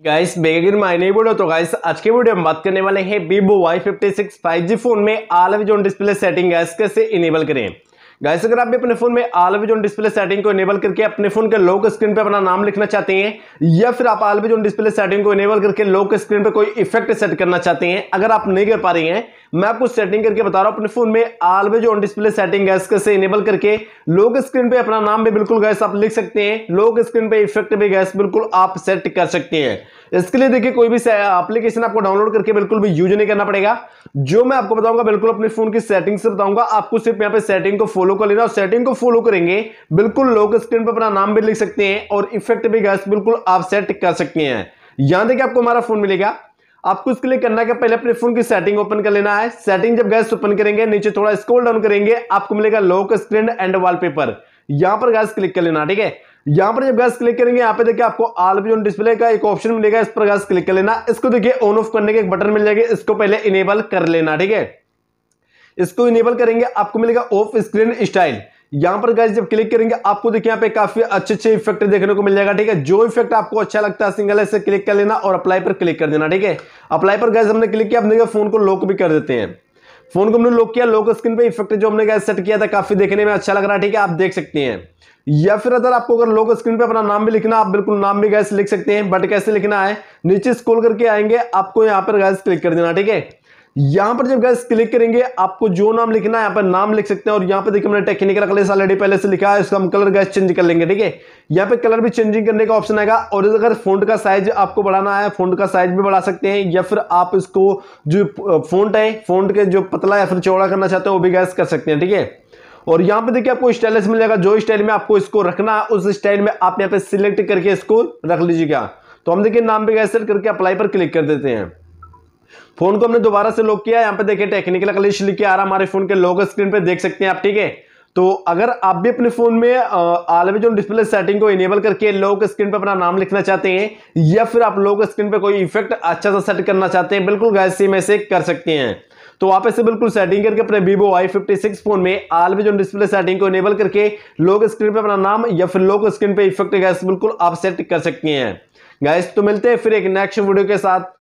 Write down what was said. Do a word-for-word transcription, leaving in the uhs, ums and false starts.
Guys begin मायने video तो guys आज के वीडियो में बात करने वाले हैं Vivo Y fifty six five G phone में always on display setting guys कैसे इनेबल करें। गाइस अगर आप भी अपने फोन में ऑलवेज ऑन डिस्प्ले सेटिंग को इनेबल करके अपने फोन के लॉक स्क्रीन पे अपना नाम लिखना चाहते हैं या फिर आप ऑलवेज ऑन डिस्प्ले सेटिंग को इनेबल करके लॉक स्क्रीन पे कोई इफेक्ट सेट करना चाहते हैं, अगर आप नहीं कर पा रहे हैं मैं आपको सेटिंग करके बता रहा हूं अपने फोन में always on display setting guys कैसे इनेबल करके लॉक स्क्रीन पे अपना नाम भी बिल्कुल गैस आप लिख सकते हैं, लॉक स्क्रीन पे इफेक्ट भी गैस बिल्कुल आप सेट कर सकते हैं। इसके लिए देखिए कोई भी एप्लीकेशन आपको डाउनलोड करके बिल्कुल भी यूज नहीं करना पड़ेगा, जो मैं आपको बताऊंगा बिल्कुल अपने फोन की सेटिंग से बताऊंगा। आपको सिर्फ यहाँ पे सेटिंग को फॉलो कर लेना और सेटिंग को फॉलो करेंगे बिल्कुल लॉक स्क्रीन पे अपना नाम भी लिख सकते हैं और इफेक्ट भी गैस बिल्कुल आप सेट कर सकते हैं। यहां देखिए आपको हमारा फोन मिलेगा, आपको इसके लिए करना है पहले अपने फोन की सेटिंग ओपन कर लेना है। सेटिंग जब गैस ओपन करेंगे नीचे थोड़ा स्क्रॉल डाउन करेंगे आपको मिलेगा लॉक स्क्रीन एंड वॉलपेपर, यहां पर गैस क्लिक कर लेना। ठीक है, यहां पर जब गैस क्लिक करेंगे यहां पे देखिए आपको ऑलवेज ऑन डिस्प्ले का एक ऑप्शन मिलेगा, इस पर गैस क्लिक कर लेना। इसको देखिए ऑन ऑफ करने के एक बटन मिल जाएगा, इसको पहले इनेबल कर लेना। ठीक है, इसको इनेबल करेंगे आपको मिलेगा ऑफ स्क्रीन स्टाइल, यहां पर गाइस जब क्लिक करेंगे आपको देखिए यहां पे काफी अच्छे अच्छे इफेक्ट देखने को मिल जाएगा। ठीक है, जो इफेक्ट आपको अच्छा लगता है सिंगल ऐसे क्लिक कर लेना और अप्लाई पर क्लिक कर देना। ठीक है, अप्लाई पर गाइस हमने क्लिक किया, अपने फोन को लॉक भी कर देते हैं। फोन को हमने लॉक किया, लॉक स्क्रीन पे इफेक्ट जो हमने गाइस सेट किया था काफी देखने में अच्छा लग रहा है। ठीक है, आप देख सकते हैं। या फिर अगर आपको अगर लॉक स्क्रीन पे अपना नाम भी लिखना आप बिल्कुल नाम भी गैस लिख सकते हैं, बट कैसे लिखना है नीचे स्क्रॉल करके आएंगे आपको यहां पर गैस क्लिक कर देना। ठीक है, यहां पर जब गैस क्लिक करेंगे आपको जो नाम लिखना है यहां पर नाम लिख सकते हैं और यहां पे देखिए हमने टेक्निकल कलर ऑलरेडी पहले से लिखा है, इसका हम कलर गैस चेंज कर लेंगे। ठीक है, यहां पे कलर भी चेंजिंग करने का ऑप्शन आएगा और अगर फॉन्ट का साइज आपको बढ़ाना है फॉन्ट का साइज भी बढ़ा सकते हैं या फिर आप इसको जो फॉन्ट है फॉन्ट के जो पतला या फिर चौड़ा करना चाहते हैं वो भी गैस कर सकते हैं। ठीक है, और यहां पे देखिए आपको स्टाइलिश मिल जाएगा, जो स्टाइल में आपको इसको रखना है उस स्टाइल में आप यहां पे सिलेक्ट करके इसको रख लीजिएगा। तो हम देखिए नाम भी गैस सेट करके अप्लाई पर क्लिक कर देते हैं। फोन को हमने दोबारा से लॉक किया, यहां पे देखिए टेक्निकल क्लिक लिख के आ रहा हमारे फोन के लॉक स्क्रीन पे देख सकते हैं आप। ठीक है, तो अगर आप भी अपने फोन में ऑलवेज ऑन डिस्प्ले सेटिंग को इनेबल करके लॉक स्क्रीन पे अपना नाम लिखना चाहते हैं या फिर आप लॉक स्क्रीन पे कोई इफेक्ट अच्छा सा सेट करना चाहते हैं बिल्कुल गैस सेम ऐसे कर सकते हैं। तो आप ऐसे बिल्कुल सेटिंग करके अपने Vivo Y fifty six phone में ऑलवेज ऑन डिस्प्ले सेटिंग को इनेबल करके लॉक स्क्रीन पे अपना नाम या फिर लॉक स्क्रीन पे इफेक्ट गैस बिल्कुल आप सेट कर सकते हैं। गाइस तो मिलते हैं फिर एक नेक्स्ट वीडियो के साथ।